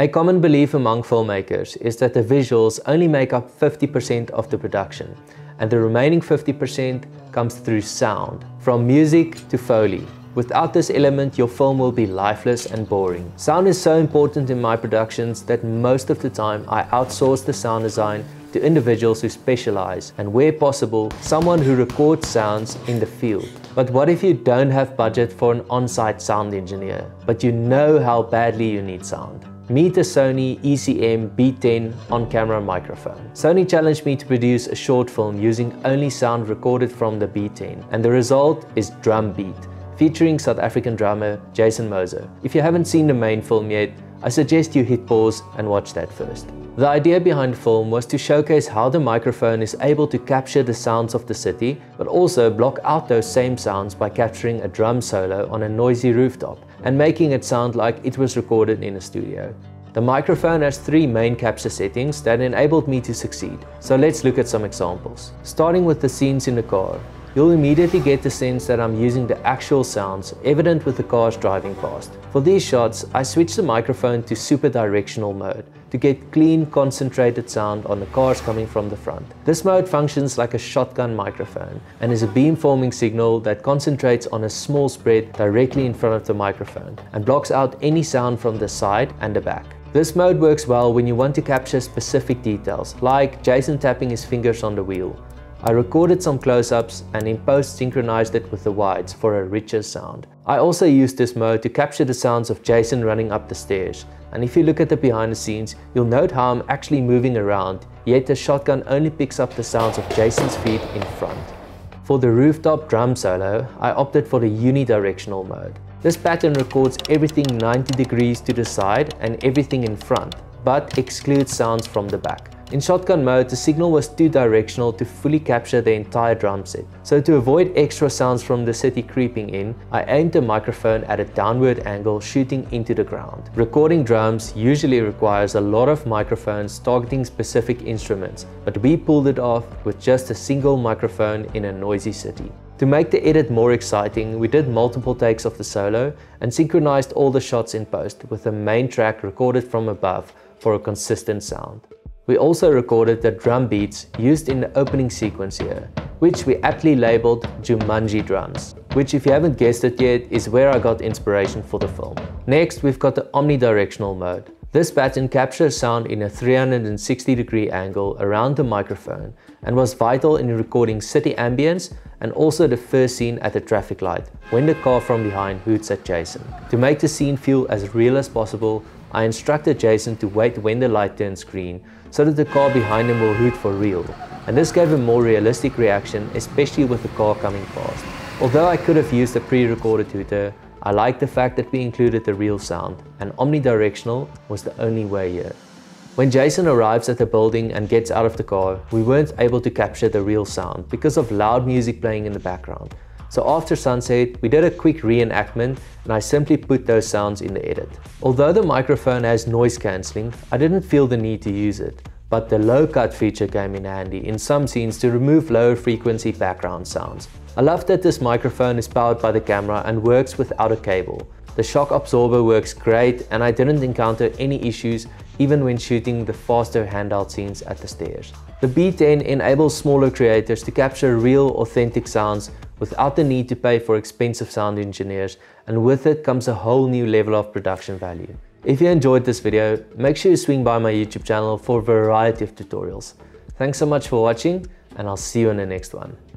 A common belief among filmmakers is that the visuals only make up 50% of the production, and the remaining 50% comes through sound, from music to Foley. Without this element, your film will be lifeless and boring. Sound is so important in my productions that most of the time I outsource the sound design to individuals who specialize, and where possible, someone who records sounds in the field. But what if you don't have budget for an on-site sound engineer, but you know how badly you need sound? Meet the Sony ECM-B10 on-camera microphone. Sony challenged me to produce a short film using only sound recorded from the B10, and the result is Drum Beat, featuring South African drummer Jason Moser. If you haven't seen the main film yet, I suggest you hit pause and watch that first. The idea behind the film was to showcase how the microphone is able to capture the sounds of the city, but also block out those same sounds by capturing a drum solo on a noisy rooftop and making it sound like it was recorded in a studio. The microphone has 3 main capture settings that enabled me to succeed, so let's look at some examples. Starting with the scenes in the car, you'll immediately get the sense that I'm using the actual sounds evident with the cars driving past. For these shots, I switched the microphone to super-directional mode to get clean, concentrated sound on the cars coming from the front. This mode functions like a shotgun microphone and is a beamforming signal that concentrates on a small spread directly in front of the microphone and blocks out any sound from the side and the back. This mode works well when you want to capture specific details, like Jason tapping his fingers on the wheel. I recorded some close-ups and in post synchronized it with the wides for a richer sound. I also used this mode to capture the sounds of Jason running up the stairs, and if you look at the behind the scenes, you'll note how I'm actually moving around, yet the shotgun only picks up the sounds of Jason's feet in front. For the rooftop drum solo, I opted for the unidirectional mode. This pattern records everything 90 degrees to the side and everything in front, but excludes sounds from the back. In shotgun mode, the signal was too directional to fully capture the entire drum set. So to avoid extra sounds from the city creeping in, I aimed the microphone at a downward angle shooting into the ground. Recording drums usually requires a lot of microphones targeting specific instruments, but we pulled it off with just a single microphone in a noisy city. To make the edit more exciting, we did multiple takes of the solo and synchronized all the shots in post with the main track recorded from above for a consistent sound. We also recorded the drum beats used in the opening sequence here, which we aptly labeled Jumanji drums, which if you haven't guessed it yet is where I got inspiration for the film. Next, we've got the omnidirectional mode. This pattern captures sound in a 360-degree angle around the microphone and was vital in recording city ambience and also the first scene at the traffic light, when the car from behind hoots at Jason. To make the scene feel as real as possible, I instructed Jason to wait when the light turns green so that the car behind him will hoot for real, and this gave a more realistic reaction, especially with the car coming past. Although I could have used a pre-recorded hooter, I liked the fact that we included the real sound, and omnidirectional was the only way here. When Jason arrives at the building and gets out of the car, we weren't able to capture the real sound because of loud music playing in the background. So after sunset, we did a quick reenactment and I simply put those sounds in the edit. Although the microphone has noise cancelling, I didn't feel the need to use it, but the low cut feature came in handy in some scenes to remove lower frequency background sounds. I love that this microphone is powered by the camera and works without a cable. The shock absorber works great and I didn't encounter any issues even when shooting the faster handheld scenes at the stairs. The B10 enables smaller creators to capture real, authentic sounds without the need to pay for expensive sound engineers, and with it comes a whole new level of production value. If you enjoyed this video, make sure you swing by my YouTube channel for a variety of tutorials. Thanks so much for watching, and I'll see you in the next one.